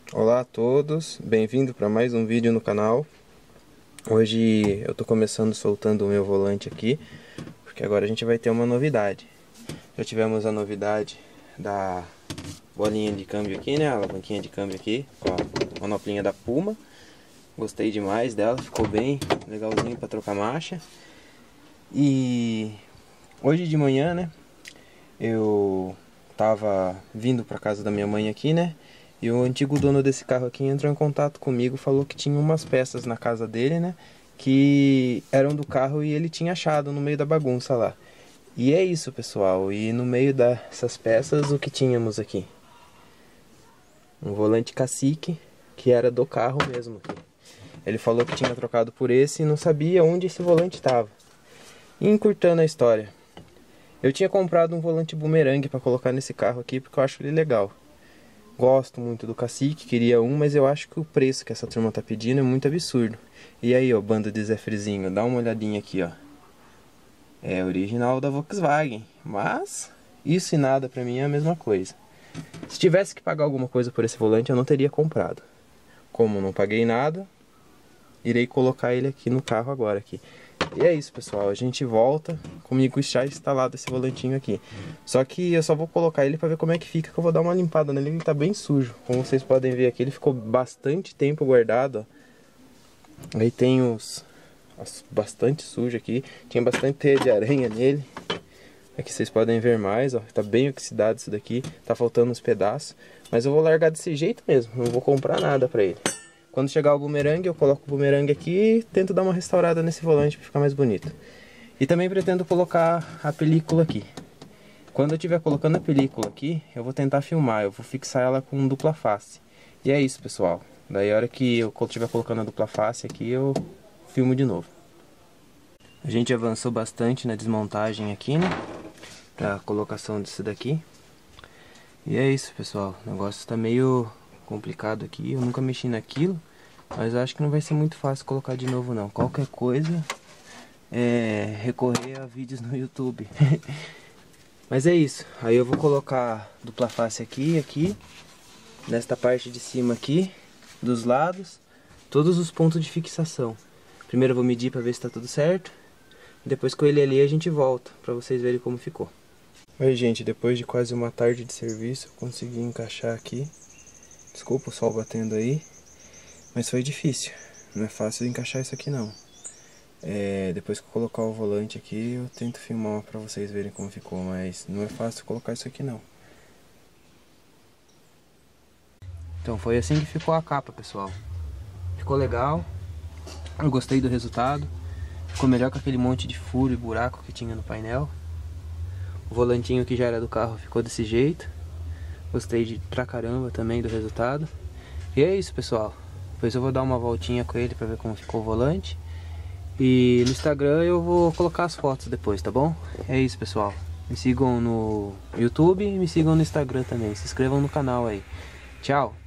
Olá a todos, bem-vindo para mais um vídeo no canal. Hoje eu tô começando soltando o meu volante aqui, porque agora a gente vai ter uma novidade. Já tivemos a novidade da bolinha de câmbio aqui, né, a alavanquinha de câmbio aqui, com a manoplinha da Puma. Gostei demais dela, ficou bem legalzinho para trocar marcha. E hoje de manhã, né, eu tava vindo para casa da minha mãe aqui, né, e o antigo dono desse carro aqui entrou em contato comigo, falou que tinha umas peças na casa dele, né, que eram do carro e ele tinha achado no meio da bagunça lá. E é isso, pessoal, e no meio dessas peças o que tínhamos aqui? Um volante cacique, que era do carro mesmo aqui. Ele falou que tinha trocado por esse e não sabia onde esse volante estava. E encurtando a história, eu tinha comprado um volante bumerangue para colocar nesse carro aqui porque eu acho ele legal. Gosto muito do cacique, queria um, mas eu acho que o preço que essa turma tá pedindo é muito absurdo. E aí, ó, banda de Zé Frizinho, dá uma olhadinha aqui, ó. É original da Volkswagen, mas isso e nada pra mim é a mesma coisa. Se tivesse que pagar alguma coisa por esse volante, eu não teria comprado. Como não paguei nada, irei colocar ele aqui no carro agora aqui. E é isso, pessoal, a gente volta comigo já instalado esse volantinho aqui. Só que eu só vou colocar ele para ver como é que fica, que eu vou dar uma limpada nele, ele tá bem sujo. Como vocês podem ver aqui, ele ficou bastante tempo guardado, ó. Aí tem bastante sujo aqui, tinha bastante teia de aranha nele. Aqui vocês podem ver mais, ó, tá bem oxidado isso daqui, tá faltando uns pedaços. Mas eu vou largar desse jeito mesmo, não vou comprar nada pra ele. Quando chegar o bumerangue, eu coloco o bumerangue aqui e tento dar uma restaurada nesse volante para ficar mais bonito. E também pretendo colocar a película aqui. Quando eu estiver colocando a película aqui, eu vou tentar filmar, eu vou fixar ela com dupla face. E é isso, pessoal. Daí a hora que eu estiver colocando a dupla face aqui, eu filmo de novo. A gente avançou bastante na desmontagem aqui, né? Pra colocação disso daqui. E é isso, pessoal. O negócio está meio complicado aqui, eu nunca mexi naquilo, mas acho que não vai ser muito fácil colocar de novo não. Qualquer coisa é recorrer a vídeos no YouTube. Mas é isso, aí eu vou colocar dupla face aqui, nesta parte de cima aqui, dos lados, todos os pontos de fixação. Primeiro eu vou medir para ver se está tudo certo, depois com ele ali a gente volta, para vocês verem como ficou. Oi gente, depois de quase uma tarde de serviço, eu consegui encaixar aqui. Desculpa o sol batendo aí, mas foi difícil, não é fácil de encaixar isso aqui não. Depois que eu colocar o volante aqui, eu tento filmar pra vocês verem como ficou, mas não é fácil colocar isso aqui não. Então foi assim que ficou a capa, pessoal. Ficou legal, eu gostei do resultado, ficou melhor que aquele monte de furo e buraco que tinha no painel. O volantinho que já era do carro ficou desse jeito. Gostei pra caramba também do resultado. E é isso, pessoal. Depois eu vou dar uma voltinha com ele pra ver como ficou o volante. E no Instagram eu vou colocar as fotos depois, tá bom? É isso, pessoal. Me sigam no YouTube e me sigam no Instagram também. Se inscrevam no canal aí. Tchau!